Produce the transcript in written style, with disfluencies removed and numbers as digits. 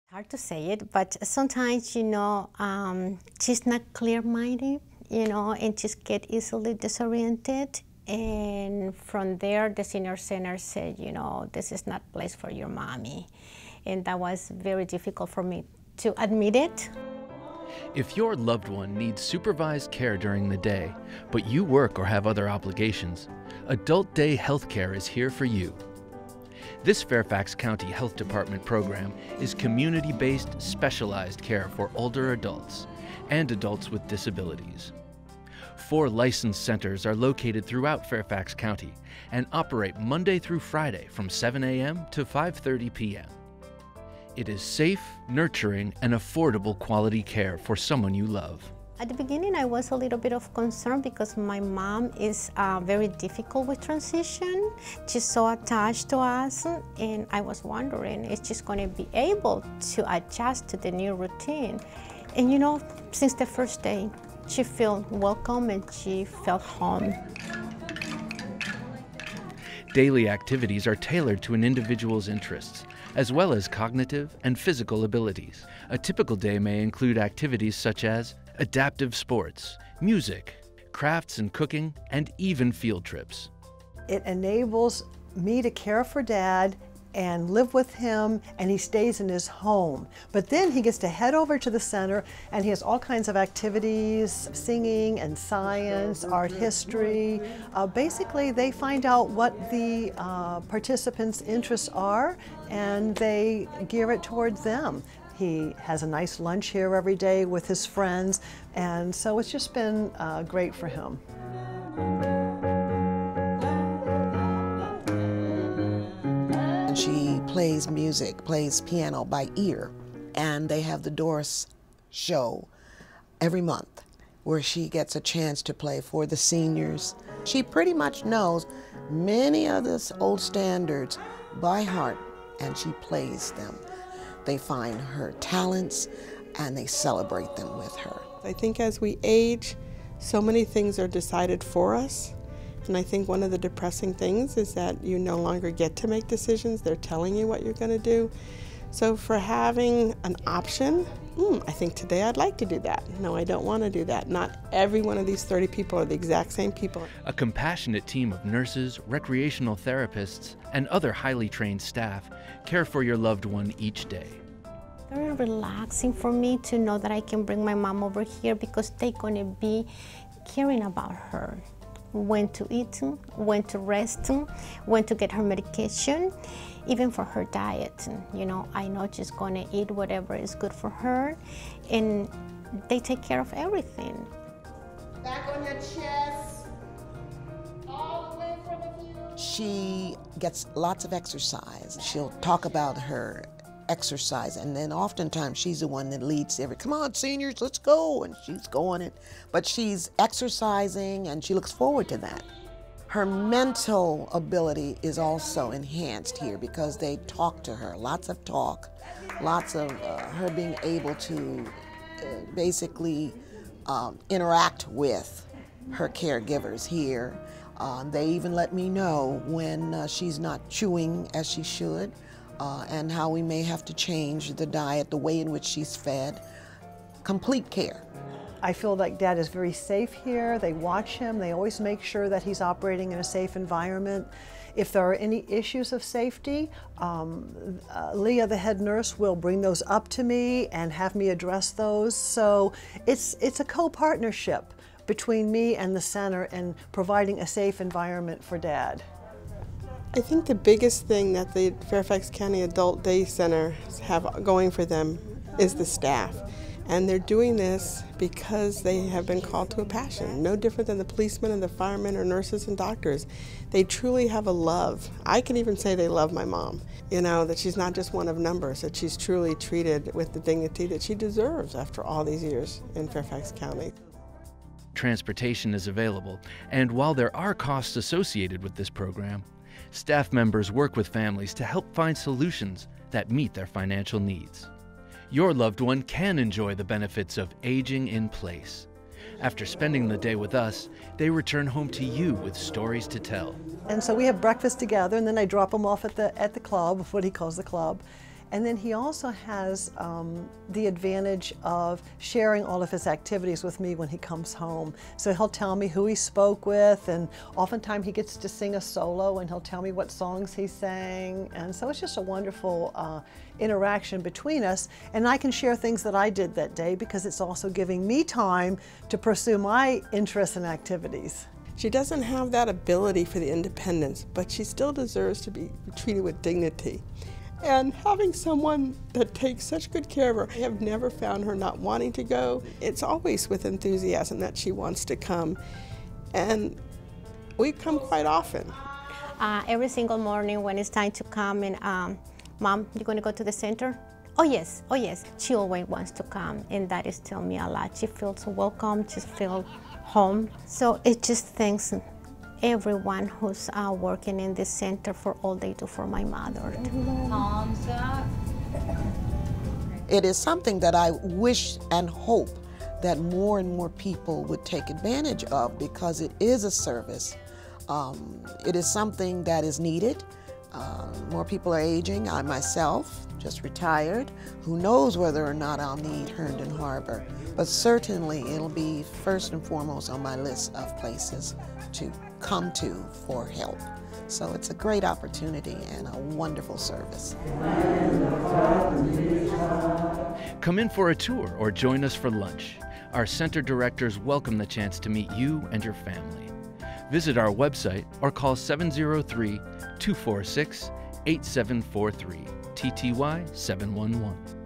Hard to say it, but sometimes, she's not clear-minded, and just get easily disoriented. And from there, the senior center said, this is not place for your mommy. And that was very difficult for me to admit it. If your loved one needs supervised care during the day, but you work or have other obligations, Adult Day Healthcare is here for you. This Fairfax County Health Department program is community-based, specialized care for older adults and adults with disabilities. 4 licensed centers are located throughout Fairfax County and operate Monday through Friday from 7 a.m. to 5:30 p.m. It is safe, nurturing, and affordable quality care for someone you love. At the beginning, I was a little bit of concern because my mom is very difficult with transition. She's so attached to us, and I was wondering if she's going to be able to adjust to the new routine. And since the first day, she felt welcome and she felt home. Daily activities are tailored to an individual's interests, as well as cognitive and physical abilities. A typical day may include activities such as adaptive sports, music, crafts and cooking, and even field trips. It enables me to care for Dad and live with him, and he stays in his home. But then he gets to head over to the center, and he has all kinds of activities, singing and science, art history. Basically, they find out what the participants' interests are, and they gear it towards them. He has a nice lunch here every day with his friends, and so it's just been great for him. She plays music, plays piano by ear, and they have the Doris show every month where she gets a chance to play for the seniors. She pretty much knows many of the old standards by heart, and she plays them. They find her talents and they celebrate them with her. I think as we age, so many things are decided for us. And I think one of the depressing things is that you no longer get to make decisions. They're telling you what you're going to do. So for having an option, I think today I'd like to do that. No, I don't want to do that. Not every one of these 30 people are the exact same people. A compassionate team of nurses, recreational therapists, and other highly trained staff care for your loved one each day. Very relaxing for me to know that I can bring my mom over here because they're going to be caring about her. When to eat, when to rest, when to get her medication, even for her diet. I know she's going to eat whatever is good for her, and they take care of everything. Back on your chest, all the way in front of you. She gets lots of exercise. She'll talk about her exercise, and then oftentimes she's the one that leads come on seniors, let's go, and she's going it. But she's exercising and she looks forward to that. Her mental ability is also enhanced here because they talk to her, lots of talk, lots of her being able to basically interact with her caregivers here. They even let me know when she's not chewing as she should, and how we may have to change the diet, the way in which she's fed. Complete care. I feel like Dad is very safe here. They watch him. They always make sure that he's operating in a safe environment. If there are any issues of safety, Leah, the head nurse, will bring those up to me and have me address those. So it's a co-partnership between me and the center in providing a safe environment for Dad. I think the biggest thing that the Fairfax County Adult Day Center have going for them is the staff. And they're doing this because they have been called to a passion, no different than the policemen and the firemen or nurses and doctors. They truly have a love. I can even say they love my mom, that she's not just one of numbers, that she's truly treated with the dignity that she deserves after all these years in Fairfax County. Transportation is available, and while there are costs associated with this program, staff members work with families to help find solutions that meet their financial needs. Your loved one can enjoy the benefits of aging in place. After spending the day with us, they return home to you with stories to tell. And so we have breakfast together, and then I drop him off at the club, what he calls the club. And then he also has the advantage of sharing all of his activities with me when he comes home. So he'll tell me who he spoke with, and oftentimes he gets to sing a solo, and he'll tell me what songs he sang. And so it's just a wonderful interaction between us. And I can share things that I did that day because it's also giving me time to pursue my interests and activities. She doesn't have that ability for the independence, but she still deserves to be treated with dignity. And having someone that takes such good care of her, I have never found her not wanting to go. It's always with enthusiasm that she wants to come. And we come quite often. Every single morning when it's time to come and, Mom, you going to go to the center? Oh yes, oh yes. She always wants to come, and that is telling me a lot. She feels welcome, she feels home. So it just thanks everyone who's working in this center for all they do for my mother. Palms up. It is something that I wish and hope that more and more people would take advantage of, because it is a service. It is something that is needed. More people are aging. I myself just retired. Who knows whether or not I'll need Herndon Harbor, but certainly it'll be first and foremost on my list of places to come to for help. So it's a great opportunity and a wonderful service. Come in for a tour or join us for lunch. Our center directors welcome the chance to meet you and your family. Visit our website or call 703-246-8743, TTY 711.